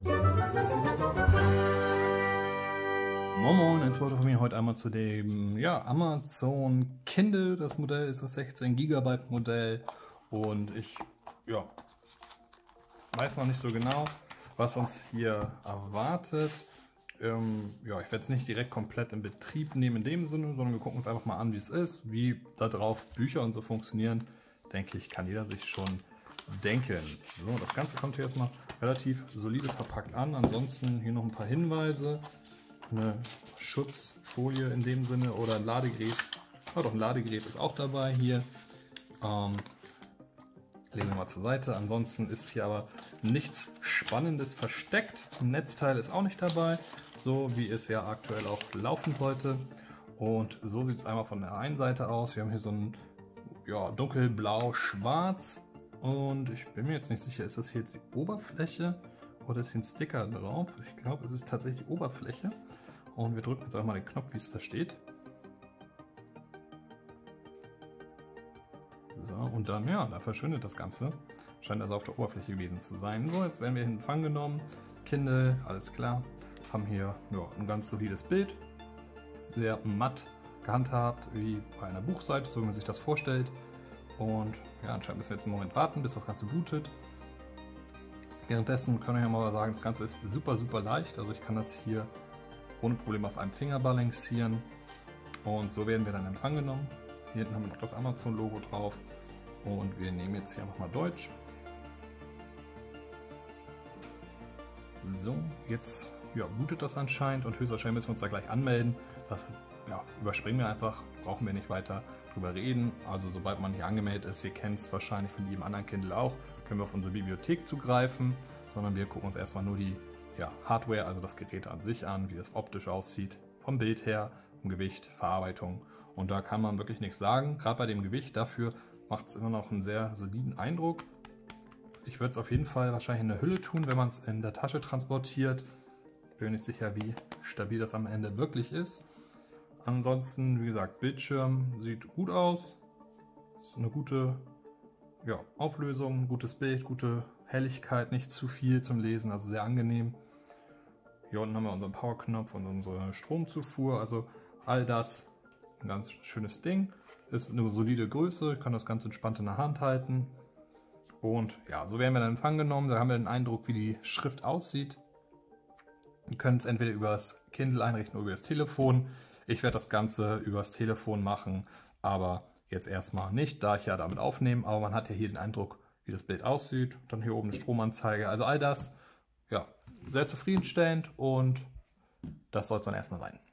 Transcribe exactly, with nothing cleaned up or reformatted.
Moin Moin, jetzt wollte von mir heute einmal zu dem ja, Amazon Kindle. Das Modell ist das sechzehn Gigabyte Modell und ich ja, weiß noch nicht so genau, was uns hier erwartet. Ähm, ja, ich werde es nicht direkt komplett in Betrieb nehmen in dem Sinne, sondern wir gucken uns einfach mal an, wie es ist, wie da drauf Bücher und so funktionieren. Denke ich, kann jeder sich schon denken. So, das Ganze kommt hier erstmal relativ solide verpackt an. Ansonsten hier noch ein paar Hinweise. Eine Schutzfolie in dem Sinne oder ein Ladegerät. Oh, doch, ein Ladegerät ist auch dabei hier. Ähm, legen wir mal zur Seite. Ansonsten ist hier aber nichts Spannendes versteckt. Ein Netzteil ist auch nicht dabei, so wie es ja aktuell auch laufen sollte. Und so sieht es einmal von der einen Seite aus. Wir haben hier so ein ja, dunkelblau-schwarz. Und ich bin mir jetzt nicht sicher, ist das hier jetzt die Oberfläche oder ist hier ein Sticker drauf? Ich glaube, es ist tatsächlich die Oberfläche. Und wir drücken jetzt einfach mal den Knopf, wie es da steht. So, und dann, ja, da verschwindet das Ganze. Scheint also auf der Oberfläche gewesen zu sein. So, jetzt werden wir in Empfang genommen. Kindle, alles klar. Haben hier ja, ein ganz solides Bild. Sehr matt gehandhabt, wie bei einer Buchseite, so wie man sich das vorstellt. Und ja, anscheinend müssen wir jetzt einen Moment warten, bis das Ganze bootet. Währenddessen können wir ja mal sagen, das Ganze ist super, super leicht. Also ich kann das hier ohne Probleme auf einem Finger balancieren. Und so werden wir dann in Empfang genommen. Hier hinten haben wir noch das Amazon-Logo drauf. Und wir nehmen jetzt hier einfach mal Deutsch. So, jetzt ja, bootet das anscheinend und höchstwahrscheinlich müssen wir uns da gleich anmelden. Das ja, überspringen wir einfach, brauchen wir nicht weiter drüber reden. Also sobald man hier angemeldet ist, wir kennen es wahrscheinlich von jedem anderen Kindle auch, können wir auf unsere Bibliothek zugreifen, sondern wir gucken uns erstmal nur die ja, Hardware, also das Gerät an sich an, wie es optisch aussieht, vom Bild her, vom Gewicht, Verarbeitung. Und da kann man wirklich nichts sagen, gerade bei dem Gewicht, dafür macht es immer noch einen sehr soliden Eindruck. Ich würde es auf jeden Fall wahrscheinlich in der Hülle tun, wenn man es in der Tasche transportiert. Ich bin nicht sicher, wie stabil das am Ende wirklich ist. Ansonsten, wie gesagt, Bildschirm sieht gut aus. Ist eine gute ja, Auflösung, gutes Bild, gute Helligkeit, nicht zu viel zum Lesen, also sehr angenehm. Hier unten haben wir unseren Powerknopf und unsere Stromzufuhr, also all das ein ganz schönes Ding. Ist eine solide Größe, ich kann das ganz entspannt in der Hand halten. Und ja, so werden wir dann in Empfang genommen. Da haben wir den Eindruck, wie die Schrift aussieht. Wir können es entweder über das Kindle einrichten oder über das Telefon. Ich werde das Ganze über das Telefon machen, aber jetzt erstmal nicht, da ich ja damit aufnehme. Aber man hat ja hier den Eindruck, wie das Bild aussieht. Dann hier oben eine Stromanzeige. Also all das, ja, sehr zufriedenstellend und das soll es dann erstmal sein.